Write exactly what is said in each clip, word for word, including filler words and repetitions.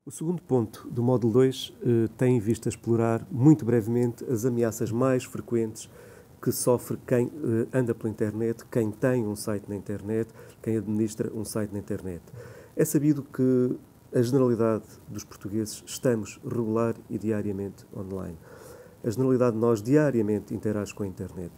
O segundo ponto do módulo dois eh, tem em vista explorar muito brevemente as ameaças mais frequentes que sofre quem eh, anda pela internet, quem tem um site na internet, quem administra um site na internet. É sabido que a generalidade dos portugueses estamos regular e diariamente online. A generalidade de nós diariamente interage com a internet.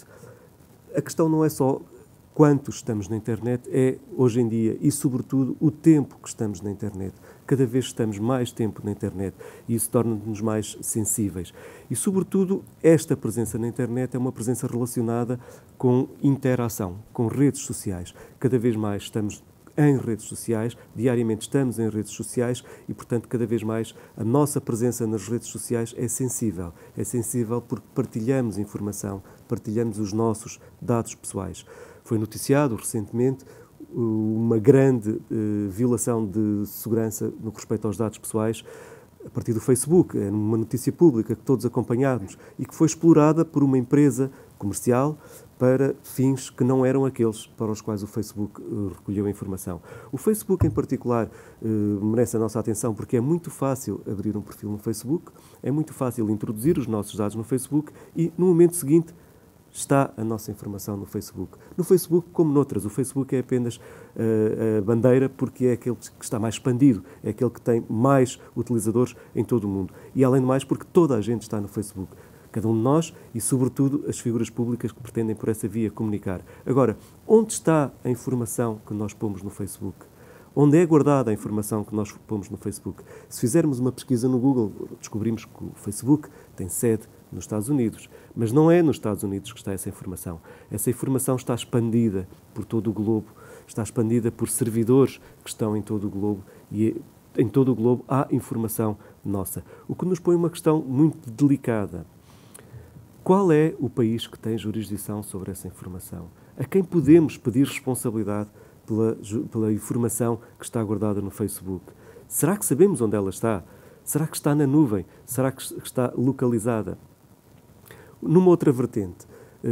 A questão não é só quantos estamos na internet, é hoje em dia e sobretudo o tempo que estamos na internet. Cada vez estamos mais tempo na internet e isso torna-nos mais sensíveis. E sobretudo esta presença na internet é uma presença relacionada com interação, com redes sociais. Cada vez mais estamos em redes sociais, diariamente estamos em redes sociais e, portanto, cada vez mais a nossa presença nas redes sociais é sensível. É sensível porque partilhamos informação, partilhamos os nossos dados pessoais. Foi noticiado recentemente uma grande uh, violação de segurança no que respeita aos dados pessoais a partir do Facebook. É uma notícia pública que todos acompanhamos e que foi explorada por uma empresa comercial para fins que não eram aqueles para os quais o Facebook uh, recolheu a informação. O Facebook, em particular, uh, merece a nossa atenção porque é muito fácil abrir um perfil no Facebook, é muito fácil introduzir os nossos dados no Facebook e, no momento seguinte, está a nossa informação no Facebook. No Facebook, como noutras, o Facebook é apenas uh, a bandeira porque é aquele que está mais expandido, é aquele que tem mais utilizadores em todo o mundo. E, além de mais, porque toda a gente está no Facebook. Cada um de nós e, sobretudo, as figuras públicas que pretendem por essa via comunicar. Agora, onde está a informação que nós pomos no Facebook? Onde é guardada a informação que nós pomos no Facebook? Se fizermos uma pesquisa no Google, descobrimos que o Facebook tem sede nos Estados Unidos, mas não é nos Estados Unidos que está essa informação. Essa informação está expandida por todo o globo, está expandida por servidores que estão em todo o globo e em todo o globo há informação nossa. O que nos põe uma questão muito delicada. Qual é o país que tem jurisdição sobre essa informação? A quem podemos pedir responsabilidade pela, pela informação que está guardada no Facebook? Será que sabemos onde ela está? Será que está na nuvem? Será que está localizada? Numa outra vertente,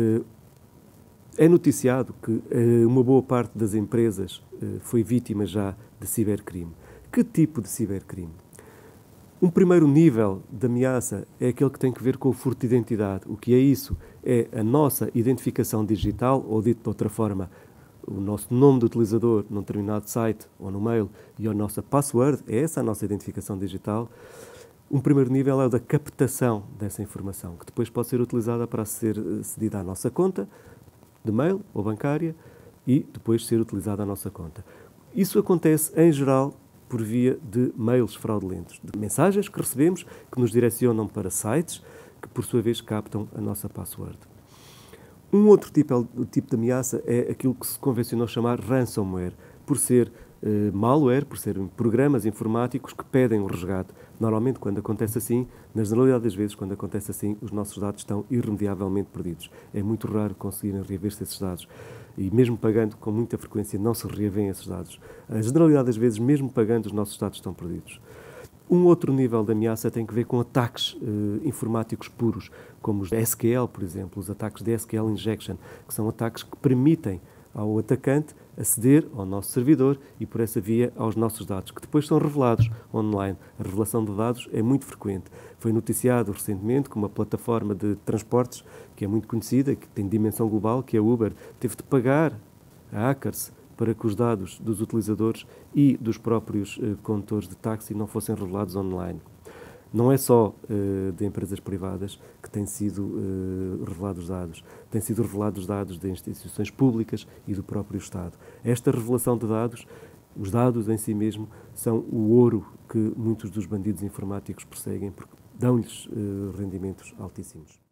é noticiado que uma boa parte das empresas foi vítima já de cibercrime. Que tipo de cibercrime? Um primeiro nível de ameaça é aquele que tem que ver com o furto de identidade. O que é isso? É a nossa identificação digital, ou dito de outra forma, o nosso nome do utilizador num determinado site ou no mail e a nossa password, é essa a nossa identificação digital. Um primeiro nível é o da captação dessa informação, que depois pode ser utilizada para ser cedida à nossa conta de mail ou bancária e depois ser utilizada à nossa conta. Isso acontece, em geral, por via de mails fraudulentos, de mensagens que recebemos que nos direcionam para sites que, por sua vez, captam a nossa password. Um outro tipo, tipo de ameaça é aquilo que se convencionou chamar ransomware, por ser eh, malware, por serem programas informáticos que pedem um resgate. Normalmente, quando acontece assim, na generalidade das vezes, quando acontece assim, os nossos dados estão irremediavelmente perdidos. É muito raro conseguirem reaver-se esses dados. E mesmo pagando, com muita frequência, não se reavêem esses dados. A generalidade das vezes, mesmo pagando, os nossos dados estão perdidos. Um outro nível de ameaça tem que ver com ataques eh, informáticos puros, como os S Q L, por exemplo, os ataques de S Q L injection, que são ataques que permitem ao atacante aceder ao nosso servidor e, por essa via, aos nossos dados, que depois são revelados online. A revelação de dados é muito frequente. Foi noticiado recentemente que uma plataforma de transportes, que é muito conhecida, que tem dimensão global, que é a Uber, teve de pagar a hackers para que os dados dos utilizadores e dos próprios eh, condutores de táxi não fossem revelados online. Não é só uh, de empresas privadas que têm sido uh, revelados dados, têm sido revelados dados de instituições públicas e do próprio Estado. Esta revelação de dados, os dados em si mesmo, são o ouro que muitos dos bandidos informáticos perseguem porque dão-lhes uh, rendimentos altíssimos.